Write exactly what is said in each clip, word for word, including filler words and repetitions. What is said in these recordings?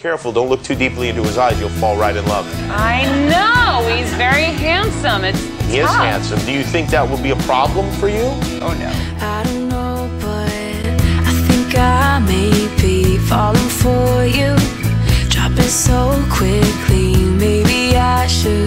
Careful, don't look too deeply into his eyes. You'll fall right in love. I know. He's very handsome. It's He is handsome. Do you think that will be a problem for you? Oh, no. I don't know, but I think I may be falling for you. Dropping so quickly, maybe I should.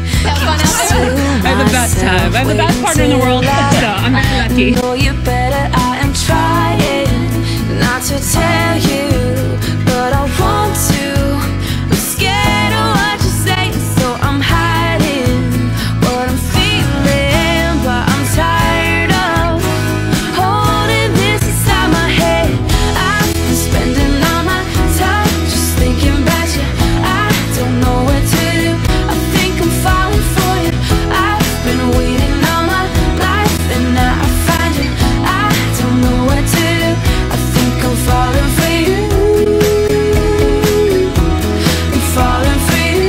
I have the best time. I have the best partner in the world, so I'm very lucky. I know you better. I am trying not to tell you, but I want to. I'm scared of what you say, so I'm hiding what I'm feeling, but I'm tired of holding this inside my head. I've been spending all my time just thinking about you. I don't know what to do. I think I'm falling for you. I've been waiting all my life and now I find you. I don't know what to do. I think I'm falling for you. I'm falling for you.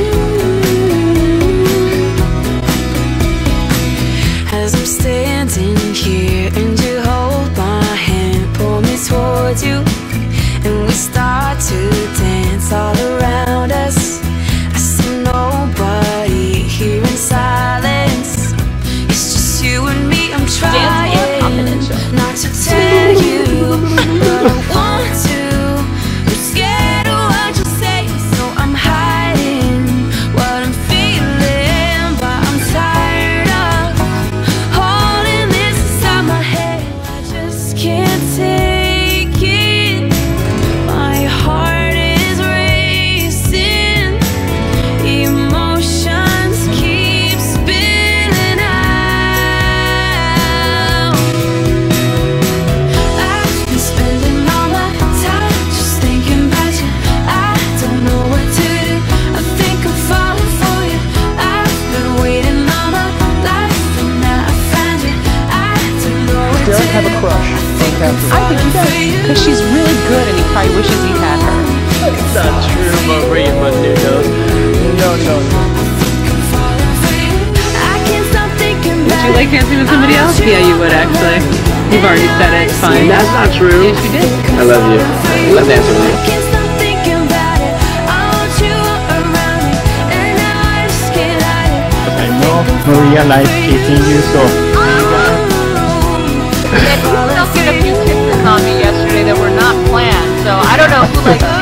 As I'm standing here and you hold my hand, pull me towards you, and we start to dance all around us. I see nobody here in silence. It's just you and me. I'm trying not to tell you, but I want to. I'm scared of what you say, so I'm hiding what I'm feeling, but I'm tired of holding this inside my head. I just can't take it. My heart is racing. Emotions keep spilling out. I've been spending all my time just thinking about you. I don't know what to do. I think I'm falling for you. I've been waiting all my life and now I find you. I don't know what to do. Derek have a crush on Catherine? I think he does, because she's really good and he probably wishes he had her. It's not true about Ray and Menounos. No, no. Would you like dancing with somebody else? Yeah, you would actually. You've already said it. It's fine. That's not true. Yes, you did. I love you. I love dancing with you. I know Maria likes kissing you, so. Someone else did a few kisses on me yesterday that were not planned, so I don't know who likes